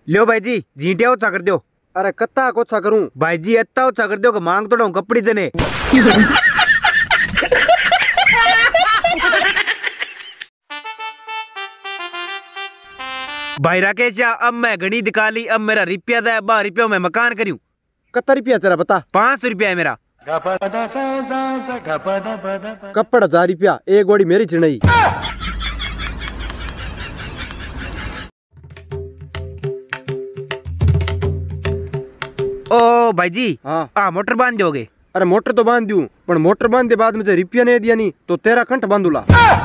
लो भाई जी जीटिया ओछा कर दो। अरे कत्ता कोछा करूं भाई जी इतना ओछा कर दो कि मांग तोड़ो कपड़ी जने। भाई राकेश अब मैं घड़ी दिखा ली, अब मेरा रुपया दे, 12 रुपयों में मकान करूं। कत्ता रुपया तेरा बता। 500 रुपया है मेरा। कपड़ 1000 रुपया एक गोड़ी मेरी चिड़ई। ओ भाई जी हाँ मोटर बांध दोगे? अरे मोटर तो बांध दूं पर मोटर बांधे बाद मुझे रुपया नहीं दिया नहीं तो तेरा कंठ बांधूला।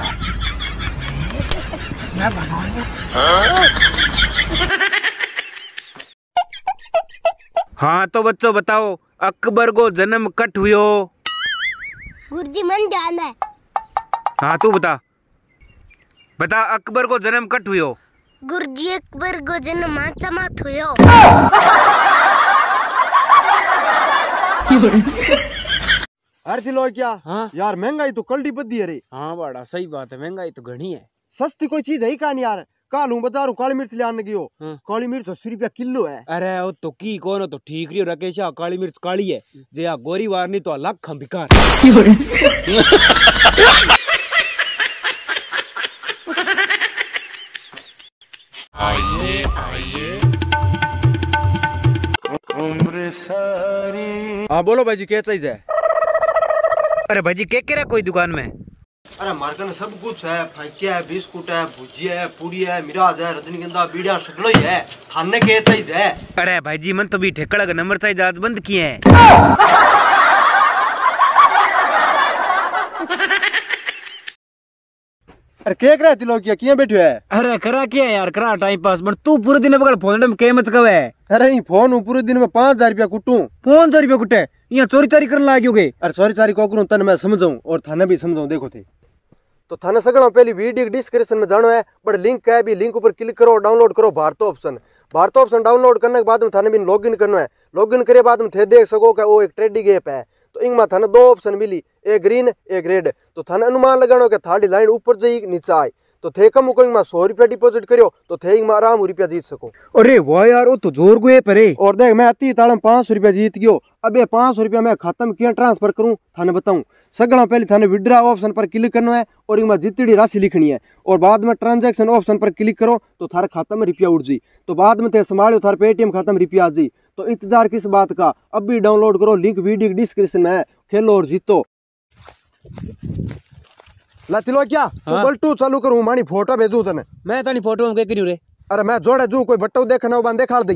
हाँ तो बच्चों बताओ अकबर को जन्म कट हुयो? गुरुजी मन ध्यान है। हाँ तू बता बता अकबर को जन्म कट हुयो? गुरुजी अकबर को जन्म माचा मात हुयो। अरे दिलो क्या हाँ यार महंगाई तो कल्डी बद्दी है रे। हाँ बड़ा सही बात है, महंगाई तो घनी है। सस्ती कोई चीज है ही कहां यार। कालू बाजारू काली मिर्च ले आने गयो। काली मिर्च 80 रुपया किलो है। अरे वो तो की कौन हो तो ठीक रही राकेश, काली मिर्च काली है जे आ गोरी वार नहीं तो लाख बिकार। उम्र सारी। हाँ बोलो भाई जी क्या चाहिए? अरे भाई जी क्या रहा कोई दुकान में? अरे मार्केट में सब कुछ है, फाइकिया है, बिस्कुट है, भुजिया है, पूरी है, मिराज है, रजनीगंधा, बीड़ा सगलो ही है। थाने के चाहिए? अरे भाई जी मन तो भी ठेकड़ा का नंबर चाहिए आज बंद किए हैं। अरे क्या कर रहे लोग किया बैठे है? अरे करा क्या यार करा टाइम पास, बट तू पूरे दिन बगल फोन में के मत कवे। अरे नहीं फोन पूरे दिन में 5000 रुपया कुटू। 5000 रुपया कुटे यहाँ चोरी चारी करने लागोगे? अरे चोरी चारी को करूं तने मैं समझाऊं और थाने भी समझाऊं। देखो थे तो थाने सगड़ा पहली वीडियो डिस्क्रिप्शन में जानो है बट लिंक है भी, लिंक ऊपर क्लिक करो, डाउनलोड करो भारतो ऑप्शन। भारतो ऑप्शन डाउनलोड करने के बाद में थाने भी लॉगिन करना है। लॉगिन करे बाद में थे देख सको कि वो एक ट्रेडिंग ऐप है। तो इनमें थाने 2 ऑप्शन मिली, एक ग्रीन एक रेड। तो थाने अनुमान लगानो कि थाड़ी लाइन ऊपर जाई नीचे आए तो थे कम को 100 रुपया डिपॉजिट करियो तो थे आराम रुपया जीत सको। अरे वाह यार वो तो जोर गए परे। और देख मैं अति ताड़म 500 रुपया जीत गयो। अब ये 500 रुपया मैं खाता में क्या ट्रांसफर करूं थाने बताऊं। सगड़ा पहले थाने विड्रा ऑप्शन पर क्लिक करना है और इनमें जितनी राशि लिखनी है और बाद में ट्रांजैक्शन ऑप्शन पर क्लिक करो तो थारे खाता में रुपया उठ जी। तो बाद में थे संभालो थारे पेटीएम खाता में रुपया आ जी। तो इंतजार किस बात का, अब भी डाउनलोड करो, लिंक वीडियो डिस्क्रिप्शन में है। खेलो और जीतो। लातिलो क्या तो बल्टू चालू करूं मानी फोटो भेजू तने। मैं तानी फोटो में क्या करियो रे? अरे मैं जोड़े जू कोई बट्टो देखना बांध देखा दे।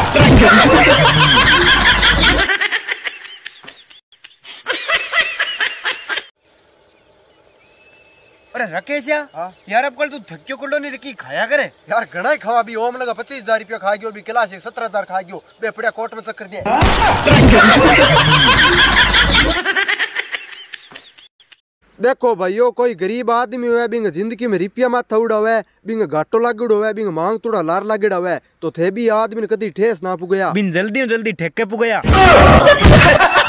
अरे राकेश यार अब कल तू थक्यो कुल्लो नहीं रखी खाया करे यार घना ही खवा भी। ओम लगा 25,000 रुपया खा गयो भी, क्लास 17,000 खा गयो बे, पड़िया कोर्ट में चक्कर दिया। देखो भाइयों कोई गरीब आदमी हुआ बिंग जिंदगी में रुपया माथा उड़ा हुआ है, बिंग घाटो लागड़ हुआ है, बिंग मांग थोड़ा लार लागड़ा हुआ है तो थे भी आदमी ने कदी ठेस ना पुगया, बिन जल्दी ठेके पुगया।